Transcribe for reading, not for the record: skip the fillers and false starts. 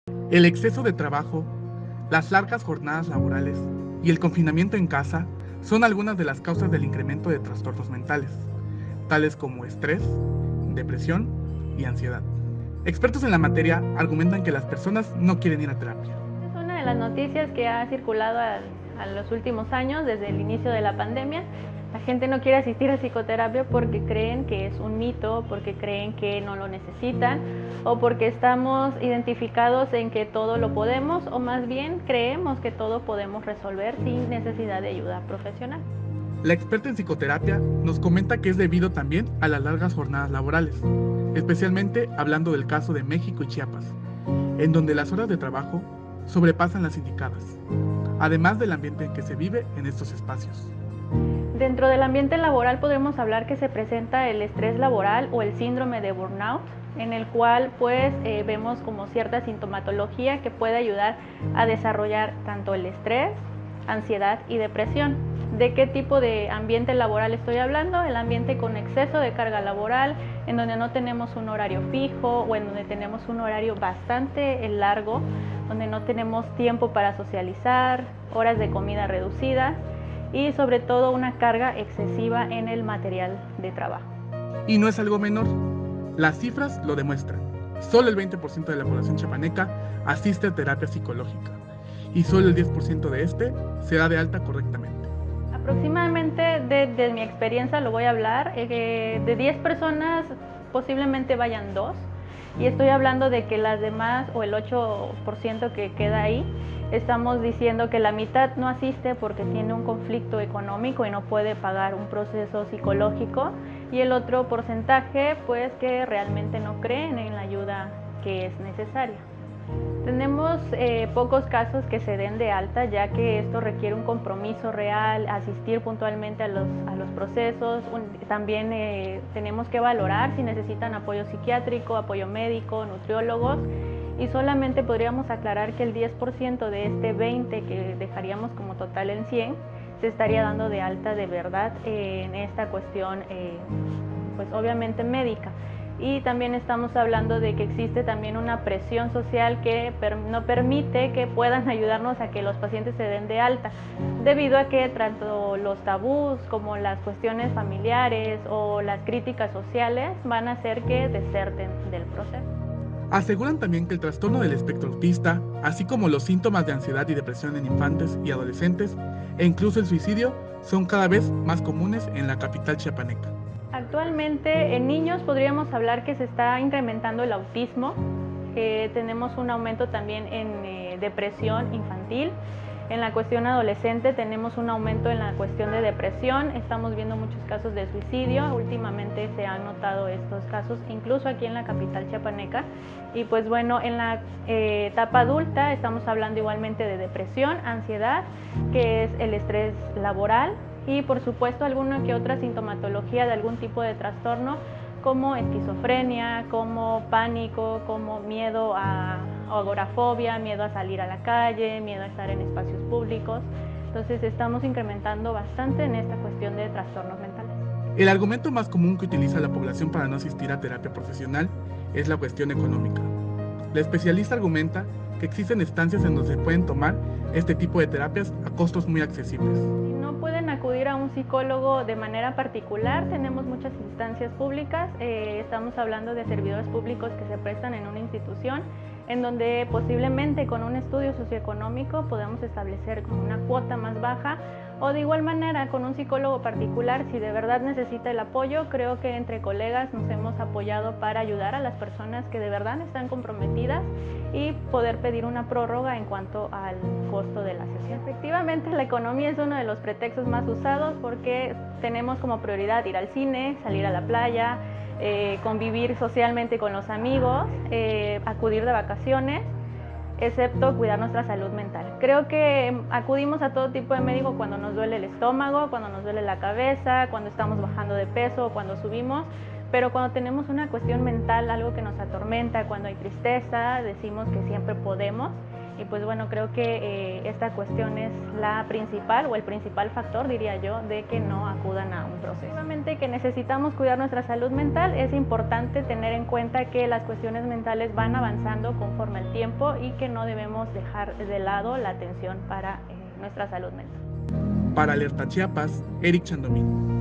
El exceso de trabajo, las largas jornadas laborales y el confinamiento en casa son algunas de las causas del incremento de trastornos mentales, tales como estrés, depresión y ansiedad. Expertos en la materia argumentan que las personas no quieren ir a terapia. Es una de las noticias que ha circulado a los últimos años, desde el inicio de la pandemia. La gente no quiere asistir a psicoterapia porque creen que es un mito, porque creen que no lo necesitan o porque estamos identificados en que todo lo podemos, o más bien creemos que todo podemos resolver sin necesidad de ayuda profesional. La experta en psicoterapia nos comenta que es debido también a las largas jornadas laborales, especialmente hablando del caso de México y Chiapas, en donde las horas de trabajo sobrepasan las indicadas, además del ambiente en que se vive en estos espacios. Dentro del ambiente laboral podemos hablar que se presenta el estrés laboral o el síndrome de burnout, en el cual vemos como cierta sintomatología que puede ayudar a desarrollar tanto el estrés, ansiedad y depresión. ¿De qué tipo de ambiente laboral estoy hablando? El ambiente con exceso de carga laboral, en donde no tenemos un horario fijo o en donde tenemos un horario bastante largo, donde no tenemos tiempo para socializar, horas de comida reducidas y sobre todo una carga excesiva en el material de trabajo. Y no es algo menor, las cifras lo demuestran. Solo el 20% de la población chiapaneca asiste a terapia psicológica y solo el 10% de este se da de alta correctamente. Aproximadamente, de mi experiencia lo voy a hablar, de 10 personas posiblemente vayan 2, y estoy hablando de que las demás, o el 8% que queda ahí, estamos diciendo que la mitad no asiste porque tiene un conflicto económico y no puede pagar un proceso psicológico, y el otro porcentaje pues que realmente no creen en la ayuda que es necesaria. Tenemos pocos casos que se den de alta, ya que esto requiere un compromiso real, asistir puntualmente a los procesos. También tenemos que valorar si necesitan apoyo psiquiátrico, apoyo médico, nutriólogos, y solamente podríamos aclarar que el 10% de este 20% que dejaríamos como total en 100 se estaría dando de alta de verdad en esta cuestión, pues obviamente médica. Y también estamos hablando de que existe también una presión social que no permite que puedan ayudarnos a que los pacientes se den de alta, debido a que tanto los tabús como las cuestiones familiares o las críticas sociales van a hacer que deserten del proceso. Aseguran también que el trastorno del espectro autista, así como los síntomas de ansiedad y depresión en infantes y adolescentes, e incluso el suicidio, son cada vez más comunes en la capital chiapaneca. Actualmente en niños podríamos hablar que se está incrementando el autismo, tenemos un aumento también en depresión infantil. En la cuestión adolescente tenemos un aumento en la cuestión de depresión, estamos viendo muchos casos de suicidio, últimamente se han notado estos casos incluso aquí en la capital chiapaneca. Y pues bueno, en la etapa adulta estamos hablando igualmente de depresión, ansiedad, que es el estrés laboral, y por supuesto alguna que otra sintomatología de algún tipo de trastorno, como esquizofrenia, como pánico, como miedo a agorafobia, miedo a salir a la calle, miedo a estar en espacios públicos. Entonces estamos incrementando bastante en esta cuestión de trastornos mentales. El argumento más común que utiliza la población para no asistir a terapia profesional es la cuestión económica. La especialista argumenta que existen estancias en donde se pueden tomar este tipo de terapias a costos muy accesibles. Si no pueden acudir a un psicólogo de manera particular, tenemos muchas instancias públicas, estamos hablando de servidores públicos que se prestan en una institución, en donde posiblemente con un estudio socioeconómico podemos establecer como una cuota más baja, o de igual manera con un psicólogo particular, si de verdad necesita el apoyo. Creo que entre colegas nos hemos apoyado para ayudar a las personas que de verdad están comprometidas y poder pedir una prórroga en cuanto al costo de la sesión. Efectivamente, la economía es uno de los pretextos más usados porque tenemos como prioridad ir al cine, salir a la playa, convivir socialmente con los amigos, acudir de vacaciones, excepto cuidar nuestra salud mental. Creo que acudimos a todo tipo de médico cuando nos duele el estómago, cuando nos duele la cabeza, cuando estamos bajando de peso o cuando subimos, pero cuando tenemos una cuestión mental, algo que nos atormenta, cuando hay tristeza, decimos que siempre podemos Y pues bueno, creo que esta cuestión es la principal o el principal factor, diría yo, de que no acudan a un proceso. Obviamente que necesitamos cuidar nuestra salud mental, es importante tener en cuenta que las cuestiones mentales van avanzando conforme el tiempo y que no debemos dejar de lado la atención para nuestra salud mental. Para Alerta Chiapas, Eric Chandomí.